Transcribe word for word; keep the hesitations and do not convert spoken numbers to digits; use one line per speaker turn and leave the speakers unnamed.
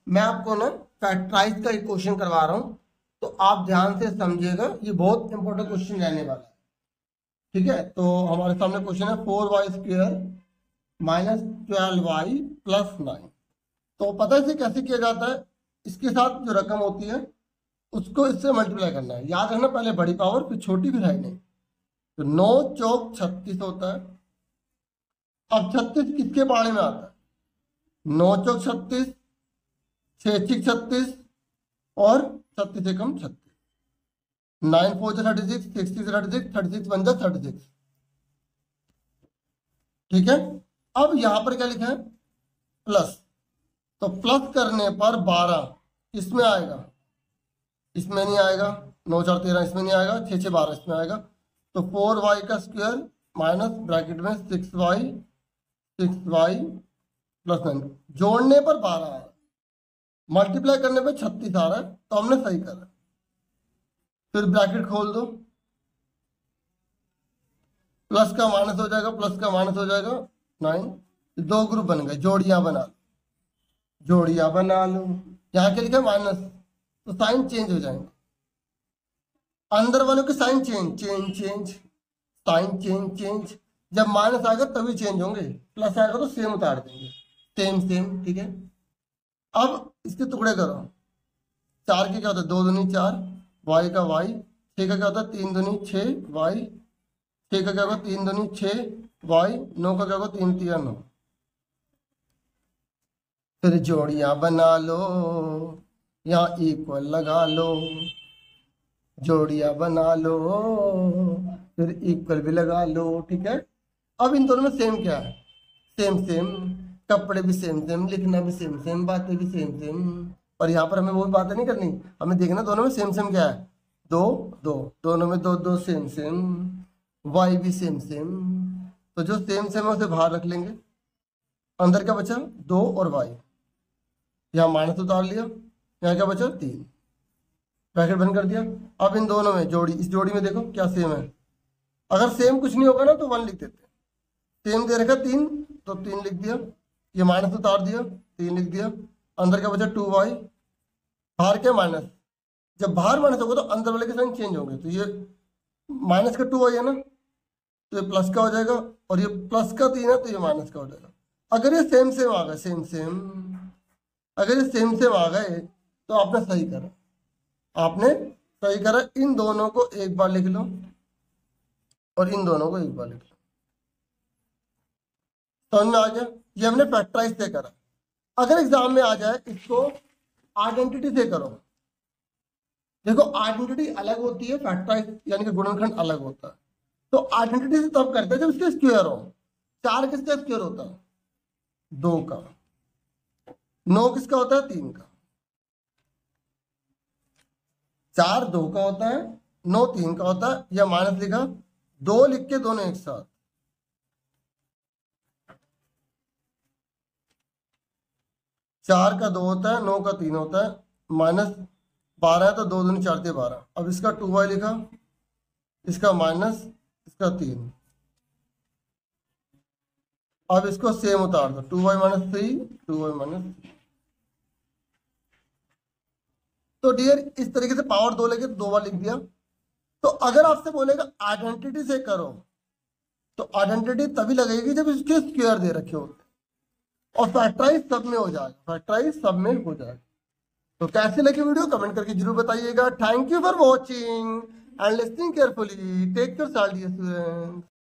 मैं आपको ना फैक्टराइज का एक क्वेश्चन करवा रहा हूँ, तो आप ध्यान से समझिएगा, ये बहुत इंपॉर्टेंट क्वेश्चन रहने वाला है। ठीक है, तो हमारे सामने क्वेश्चन है four Y square minus twelve Y plus nine. तो पता है इसे कैसे किया जाता है? इसके साथ जो रकम होती है उसको इससे मल्टीप्लाई करना है। याद रखना, पहले बड़ी पावर फिर छोटी फिर है नहीं। तो नौ चौक छत्तीस होता है। अब छत्तीस किसके बारे में आता है? नौ चौक छत्तीस, छः छिक छत्तीस और छत्तीस से कम छत्तीस। नाइन फोर जा thirty six, six six thirty six, thirty six one जा थर्टी सिक्स। ठीक है, अब यहां पर क्या लिखा है? प्लस। तो प्लस करने पर बारह इसमें आएगा, इसमें नहीं आएगा। नौ चार तेरह इसमें नहीं आएगा। छः छः बारह इसमें आएगा। तो फोर वाई का स्क्वायर माइनस ब्रैकेट में six Y, six Y plus nine. जोड़ने पर बारह आ रहा है, मल्टीप्लाई करने पर छत्तीस आ रहा है, तो हमने सही करा। फिर ब्रैकेट खोल दो, प्लस का माइनस हो जाएगा, प्लस का माइनस हो जाएगा नाइन। दो ग्रुप बन गए, जोड़ियां बना लो, जोड़ियां बना लो। यहाँ के लिखे माइनस, तो साइन चेंज हो जाएंगे। अंदर वालों के sign change change change, sign change change. जब माइनस आएगा तभी चेंज होंगे, प्लस आएगा तो सेम उतार देंगे, सेम सेम। ठीक है, अब इसके टुकड़े करो। चार के क्या होता है? दो दूनी चार, वाई का वाई। छः का क्या होता है? तीन दूनी छः वाई। छः का क्या होगा? तीन दूनी छः वाई। नौ का क्या होगा? तीन तिया नौ। फिर जोड़ियां बना लो, यहाँ इक्वल लगा लो, जोड़ियां बना लो, फिर इक्वल भी लगा लो। ठीक है, अब इन दोनों में सेम क्या है? सेम सेम, कपड़े भी सेम सेम, लिखना भी सेम सेम, बातें भी सेम सेम। और यहाँ पर हमें वो बातें नहीं करनी, हमें देखना दोनों में सेम सेम क्या है। दो दो, दोनों में दो दो सेम सेम, वाई भी सेम सेम। तो जो सेम सेम है उसे बाहर रख लेंगे। अंदर क्या बचा? दो और वाई। यहाँ माइनस उतार लिया, यहाँ क्या बचा? तीन। ब्रैकेट बंद कर दिया। अब इन दोनों में जोड़ी, इस जोड़ी में देखो क्या सेम है। अगर सेम कुछ नहीं होगा ना तो वन लिख देते। सेम दे रखा तीन, तो तीन लिख दिया। ये माइनस उतार दिया, तीन लिख दिया। अंदर क्या बचा? Two Y. बाहर क्या? माइनस। जब बाहर माइनस होगा तो अंदर वाले के साइन चेंज होंगे। तो ये माइनस का टू वाई है ना, तो ये प्लस का हो जाएगा। और ये प्लस का तीन है तो ये माइनस का हो जाएगा। अगर ये सेम सेम आ गए, सेम सेम, अगर ये सेम सेम आ गए तो आपने सही करा, आपने सही करा। इन दोनों को एक बार लिख लो और इन दोनों को एक बार लिख लो। समझ में आ गया? ये हमने फैक्टराइज से करा। अगर एग्जाम में आ जाए इसको आइडेंटिटी से करो। देखो आइडेंटिटी अलग होती है, फैक्टराइज यानी कि गुणनखंड अलग होता है। तो आइडेंटिटी से तब करते हैं जब इसके स्क्वायर हो। चार किसका स्क्वायर होता है? दो का। नौ किसका होता है? तीन का। चार दो का होता है, नौ तीन का होता है। या माइनस लिखा, दो लिख के दोनों एक साथ। चार का दो होता है, नौ का तीन होता है। माइनस बारह है तो दो दूनी चार थे बारह। अब इसका टू वाई लिखा, इसका माइनस, इसका तीन। अब इसको सेम उतार दो, two Y minus three, two Y minus three. तो डियर इस तरीके से पावर दो लेके दो बार लिख दिया। तो अगर आपसे बोलेगा आइडेंटिटी से करो, तो आइडेंटिटी तभी लगेगी जब इसके स्क्वायर दे रखे होते, और फैक्टराइज सब में हो जाएगा, फैक्टराइज सब में हो जाएगा। तो कैसे लगी वीडियो कमेंट करके जरूर बताइएगा। Thank you for watching and listening carefully. Take care students.